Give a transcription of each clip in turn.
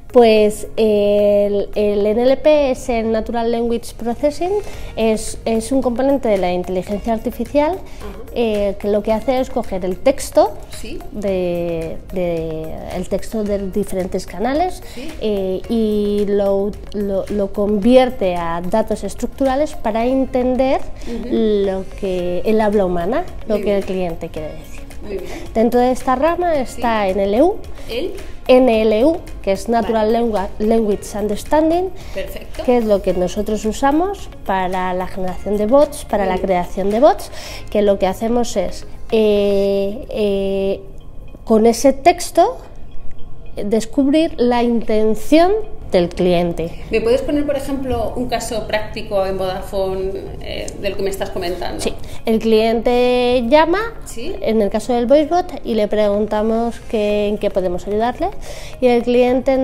Pues el NLP es el Natural Language Processing, es un componente de la inteligencia artificial que lo que hace es coger el texto, ¿sí? el texto de diferentes canales, ¿sí? Y lo convierte a datos estructurales para entender lo que el habla humana, lo que el cliente quiere decir. Muy bien. Dentro de esta rama está ¿sí? NLU, que es Natural Language Understanding, perfecto, que es lo que nosotros usamos para la generación de bots, para la creación de bots, que lo que hacemos es, con ese texto, descubrir la intención del cliente. ¿Me puedes poner, por ejemplo, un caso práctico en Vodafone de lo que me estás comentando? Sí, el cliente llama, ¿sí? En el caso del VoiceBot, y le preguntamos en qué podemos ayudarle, y el cliente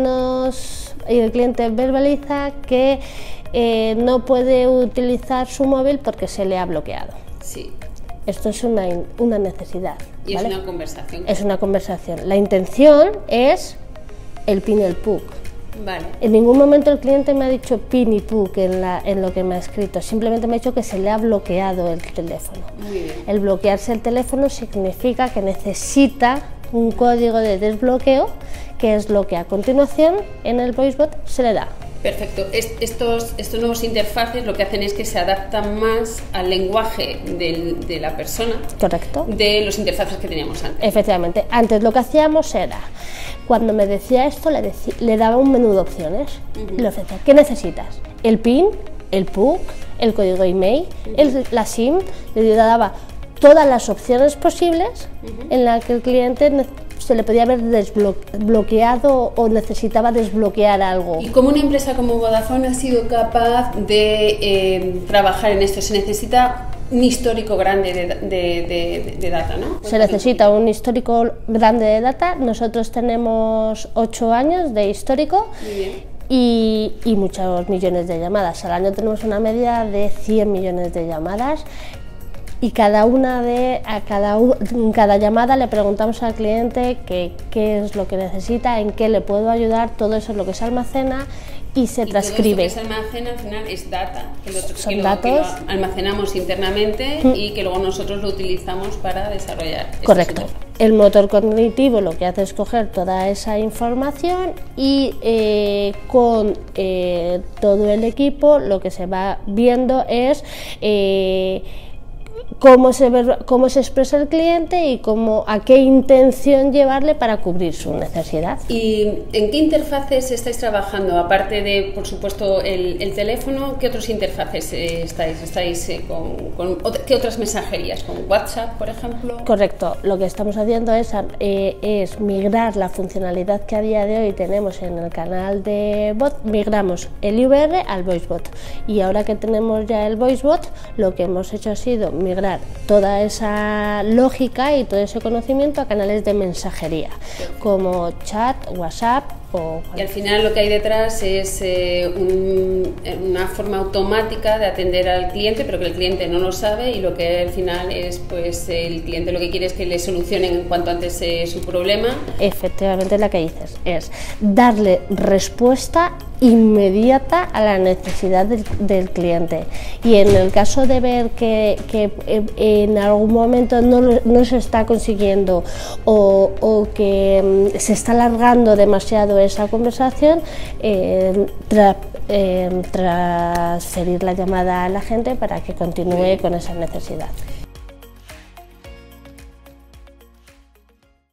verbaliza que no puede utilizar su móvil porque se le ha bloqueado. Sí. Esto es una necesidad. Y ¿vale? es una conversación. Es una conversación. La intención es el PIN y el PUC. Vale. En ningún momento el cliente me ha dicho PIN y PUC en lo que me ha escrito, simplemente me ha dicho que se le ha bloqueado el teléfono. Muy bien. El bloquearse el teléfono significa que necesita un código de desbloqueo, que es lo que a continuación en el VoiceBot se le da. Perfecto. Estos nuevos interfaces lo que hacen es que se adaptan más al lenguaje de la persona. Correcto. De los interfaces que teníamos antes. Efectivamente. Antes lo que hacíamos era, cuando me decía esto, le daba un menú de opciones. Le ofrecía, ¿qué necesitas? El PIN, el PUC, el código email, la SIM. Le daba todas las opciones posibles en las que el cliente se le podía haber desbloqueado o necesitaba desbloquear algo. ¿Y cómo una empresa como Vodafone ha sido capaz de trabajar en esto? Se necesita un histórico grande de data, ¿no? Se necesita un histórico grande de data. Nosotros tenemos 8 años de histórico. Muy bien. Y muchos millones de llamadas. Al año tenemos una media de 100 millones de llamadas. Y cada llamada le preguntamos al cliente qué es lo que necesita, en qué le puedo ayudar, todo eso es lo que se almacena y se transcribe. Todo esto que se almacena al final es data, Son datos que lo almacenamos internamente y que luego nosotros lo utilizamos para desarrollar. Correcto. El motor cognitivo lo que hace es coger toda esa información y con todo el equipo lo que se va viendo es cómo se expresa el cliente y a qué intención llevarle para cubrir su necesidad. ¿Y en qué interfaces estáis trabajando? Aparte de, por supuesto, el teléfono, ¿qué otros interfaces estáis? ¿Qué otras mensajerías? ¿Con WhatsApp, por ejemplo? Correcto. Lo que estamos haciendo es migrar la funcionalidad que a día de hoy tenemos en el canal de bot, migramos el IVR al VoiceBot. Y ahora que tenemos ya el VoiceBot, lo que hemos hecho ha sido migrar toda esa lógica y todo ese conocimiento a canales de mensajería, como chat, WhatsApp y al final lo que hay detrás es una forma automática de atender al cliente, pero que el cliente no lo sabe, y lo que al final es, pues, el cliente lo que quiere es que le solucionen en cuanto antes su problema. Efectivamente, la que dices es darle respuesta inmediata a la necesidad del cliente, y en el caso de ver que en algún momento no se está consiguiendo o que se está alargando demasiado esa conversación, transferir la llamada a la gente para que continúe con esa necesidad.